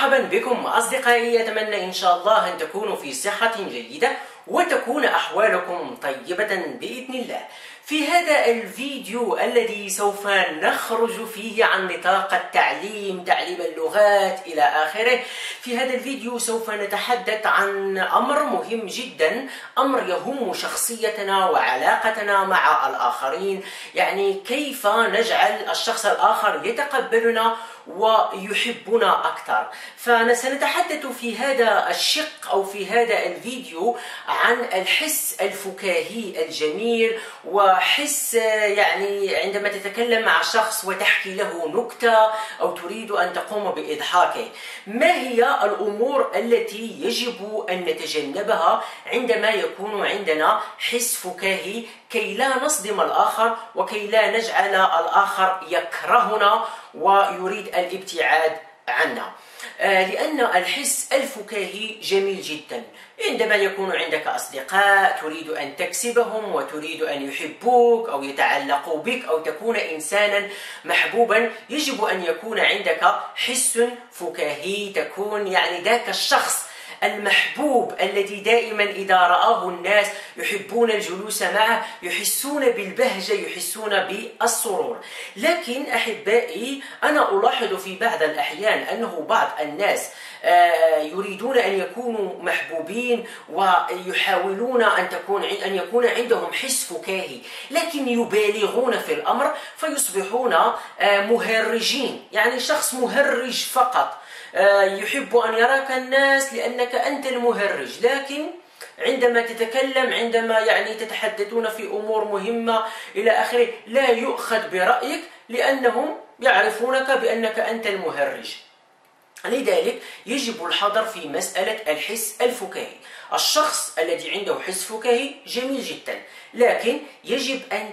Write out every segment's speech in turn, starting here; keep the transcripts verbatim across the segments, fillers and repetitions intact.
مرحبا بكم أصدقائي، أتمنى إن شاء الله أن تكونوا في صحة جيدة وتكون أحوالكم طيبة بإذن الله. في هذا الفيديو الذي سوف نخرج فيه عن نطاق التعليم، تعليم اللغات إلى آخره، في هذا الفيديو سوف نتحدث عن أمر مهم جدا، أمر يهم شخصيتنا وعلاقتنا مع الآخرين، يعني كيف نجعل الشخص الآخر يتقبلنا ويحبنا أكثر. فسنتحدث في هذا الشق أو في هذا الفيديو عن الحس الفكاهي الجميل، وحس يعني عندما تتكلم مع شخص وتحكي له نكتة أو تريد أن تقوم بإضحاكه. ما هي الأمور التي يجب أن نتجنبها عندما يكون عندنا حس فكاهي كي لا نصدم الآخر وكي لا نجعل الآخر يكرهنا ويريد الابتعاد عنا؟ لأن الحس الفكاهي جميل جدا. عندما يكون عندك أصدقاء تريد أن تكسبهم وتريد أن يحبوك أو يتعلقوا بك أو تكون إنسانا محبوبا، يجب أن يكون عندك حس فكاهي، تكون يعني ذاك الشخص المحبوب الذي دائما إذا رآه الناس يحبون الجلوس معه، يحسون بالبهجة، يحسون بالسرور. لكن أحبائي، أنا ألاحظ في بعض الأحيان أنه بعض الناس يريدون أن يكونوا محبوبين ويحاولون أن تكون أن يكون عندهم حس فكاهي، لكن يبالغون في الأمر فيصبحون مهرجين، يعني شخص مهرج فقط، يحب أن يراك الناس لأنك أنت المهرج، لكن عندما تتكلم، عندما يعني تتحدثون في أمور مهمة إلى آخره، لا يؤخذ برأيك لأنهم يعرفونك بأنك أنت المهرج. لذلك يجب الحذر في مسألة الحس الفكاهي. الشخص الذي عنده حس فكاهي جميل جدا، لكن يجب أن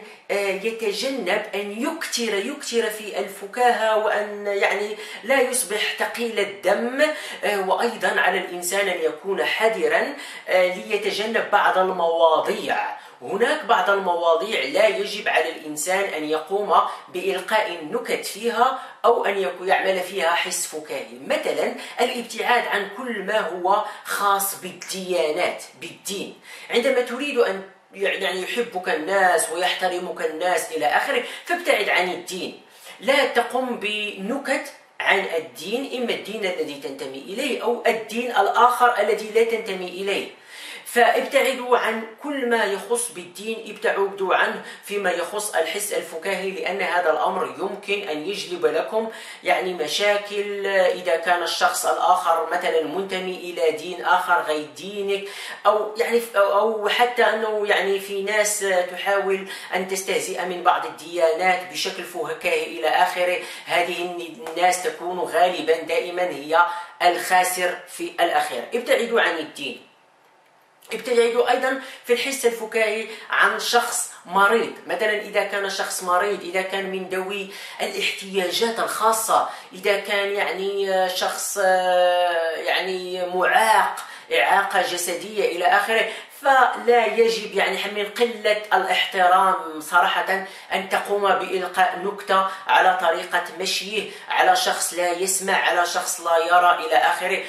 يتجنب أن يكتر يكتر في الفكاهة، وأن يعني لا يصبح ثقيل الدم. وأيضا على الإنسان أن يكون حذرا ليتجنب بعض المواضيع. هناك بعض المواضيع لا يجب على الإنسان أن يقوم بإلقاء النكت فيها أو أن يعمل فيها حس فكاهي. مثلا الابتعاد عن كل ما هو خاص بالديانات، بالدين. عندما تريد أن يعني يحبك الناس ويحترمك الناس إلى آخره، فابتعد عن الدين، لا تقم بنكت عن الدين، إما الدين الذي تنتمي إليه أو الدين الآخر الذي لا تنتمي إليه. فابتعدوا عن كل ما يخص بالدين، ابتعدوا عنه فيما يخص الحس الفكاهي، لأن هذا الأمر يمكن أن يجلب لكم يعني مشاكل إذا كان الشخص الآخر مثلا منتمي إلى دين آخر غير دينك، أو يعني أو حتى أنه يعني في ناس تحاول أن تستهزئ من بعض الديانات بشكل فكاهي إلى آخره. هذه الناس تكون غالبا دائما هي الخاسر في الأخير. ابتعدوا عن الدين. ابتعدوا أيضا في الحس الفكاهي عن شخص مريض. مثلا إذا كان شخص مريض، إذا كان من ذوي الاحتياجات الخاصة، إذا كان يعني شخص يعني معاق، إعاقة جسدية إلى آخره، فلا يجب يعني من قلة الاحترام صراحة أن تقوم بإلقاء نكتة على طريقة مشيه على شخص لا يسمع، على شخص لا يرى إلى آخره.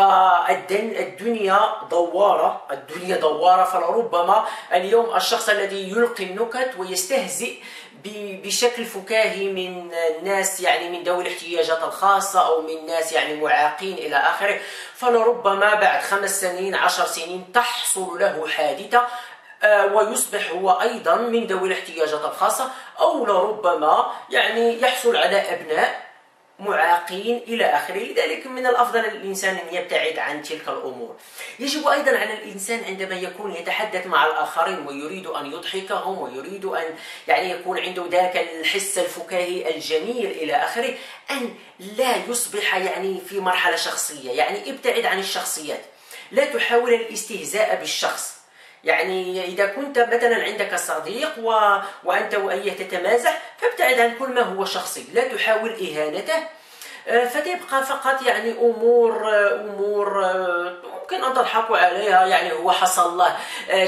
فالدنيا دوارة، الدنيا دوارة، فلربما اليوم الشخص الذي يلقي النكت ويستهزئ بشكل فكاهي من الناس يعني من ذوي الاحتياجات الخاصة أو من ناس يعني معاقين إلى آخره، فلربما بعد خمس سنين عشر سنين تحصل له حادثة ويصبح هو أيضا من ذوي الاحتياجات الخاصة، أو لربما يعني يحصل على أبناء معاقين إلى آخره. لذلك من الأفضل الإنسان أن يبتعد عن تلك الأمور. يجب أيضا على الإنسان عندما يكون يتحدث مع الآخرين ويريد أن يضحكهم ويريد أن يعني يكون عنده ذاك الحس الفكاهي الجميل إلى آخره، أن لا يصبح يعني في مرحلة شخصية. يعني ابتعد عن الشخصيات، لا تحاول الاستهزاء بالشخص. يعني إذا كنت مثلا عندك صديق و... وأنت وإياه تتمازح، فابتعد عن كل ما هو شخصي، لا تحاول إهانته، فتبقى فقط يعني أمور أمور يمكن أن تضحكوا عليها، يعني هو حصل له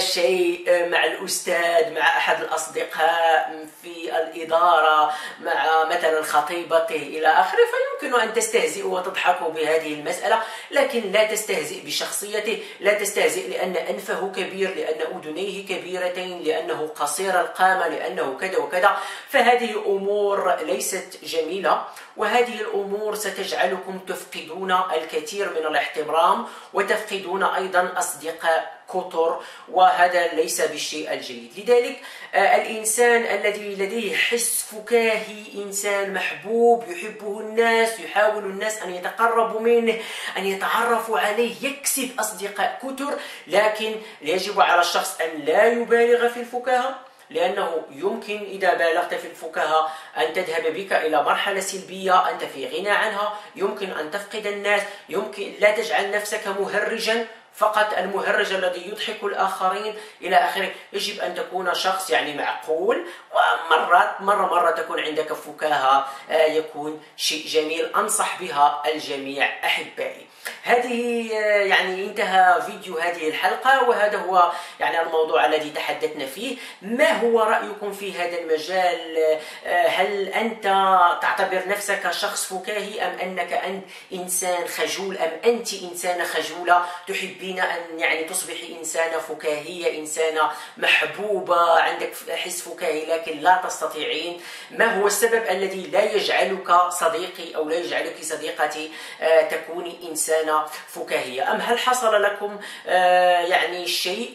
شيء مع الأستاذ، مع أحد الأصدقاء في الإدارة، مع مثلا خطيبته إلى آخره، فيمكن أن تستهزئوا وتضحكوا بهذه المسألة، لكن لا تستهزئ بشخصيته، لا تستهزئ لأن أنفه كبير، لأن أذنيه كبيرتين، لأنه قصير القامة، لأنه كذا وكذا. فهذه أمور ليست جميلة، وهذه الأمور ستجعلكم تفقدون الكثير من الاحترام وتفقدون أيضا أصدقاء كثر، وهذا ليس بالشيء الجيد. لذلك الإنسان الذي لديه حس فكاهي إنسان محبوب، يحبه الناس، يحاول الناس أن يتقربوا منه، أن يتعرفوا عليه، يكسب أصدقاء كثر، لكن يجب على الشخص أن لا يبالغ في الفكاهة، لأنه يمكن إذا بالغت في الفكاهة أن تذهب بك إلى مرحلة سلبية أنت في غنى عنها، يمكن أن تفقد الناس، يمكن لا تجعل نفسك مهرجا فقط، المهرج الذي يضحك الآخرين إلى آخره. يجب أن تكون شخص يعني معقول، ومرات مرة مرة تكون عندك فكاهة يكون شيء جميل، أنصح بها الجميع أحبائي. هذه يعني انتهى فيديو هذه الحلقة، وهذا هو يعني الموضوع الذي تحدثنا فيه. ما هو رأيكم في هذا المجال؟ هل أنت تعتبر نفسك شخص فكاهي، أم أنك أنت إنسان خجول، أم أنت إنسانة خجولة تحبين أن يعني تصبحي إنسانة فكاهية، إنسانة محبوبة، عندك حس فكاهي لكن لا تستطيعين؟ ما هو السبب الذي لا يجعلك صديقي أو لا يجعلك صديقتي تكوني إنسانة فكاهية؟ أم هل حصل لكم آه يعني شيء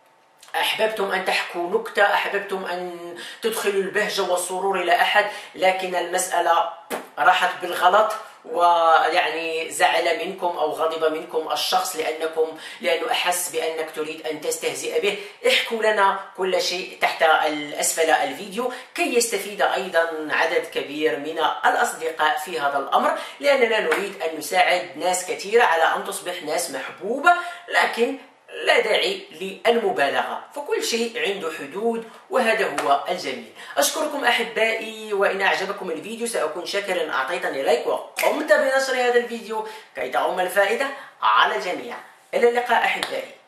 أحببتم أن تحكوا نكتة، أحببتم أن تدخلوا البهجة والسرور إلى أحد، لكن المسألة راحت بالغلط ويعني زعل منكم أو غضب منكم الشخص لأنكم لأنه أحس بأنك تريد أن تستهزئ به؟ احكوا لنا كل شيء تحت أسفل الفيديو كي يستفيد أيضا عدد كبير من الأصدقاء في هذا الأمر، لأننا نريد أن نساعد ناس كثيرة على أن تصبح ناس محبوبة، لكن لا داعي للمبالغة، فكل شيء عنده حدود، وهذا هو الجميل. أشكركم أحبائي، وإن أعجبكم الفيديو سأكون شاكرا إن أعطيتني لايك وقمت بنشر هذا الفيديو كي تعم الفائدة على الجميع. إلى اللقاء أحبائي.